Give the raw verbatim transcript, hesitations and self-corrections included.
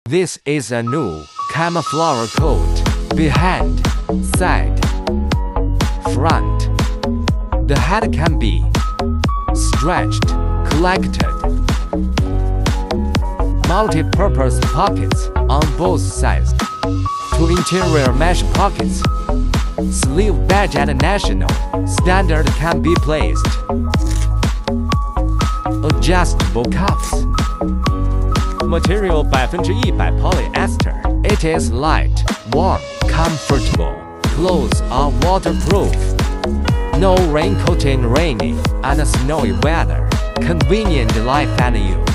This is a new camouflage coat. Behind, side, front. The head can be stretched, collected. Multi-purpose pockets on both sides. Two interior mesh pockets. Sleeve badge and national standard can be placed. Adjustable cuffs. Material 百分之一百 polyester. It is light, warm, comfortable. Clothes are waterproof. No raincoat in rainy and snowy weather. Convenient life and use.